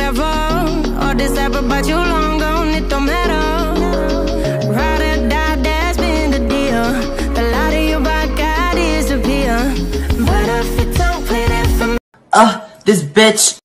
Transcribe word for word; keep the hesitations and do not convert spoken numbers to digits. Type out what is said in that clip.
whatever. All this ever about you long gone, it don't matter. Ride or die, that's been the deal. The light of your back, I disappear. But if it don't play that for me. Ah, this bitch.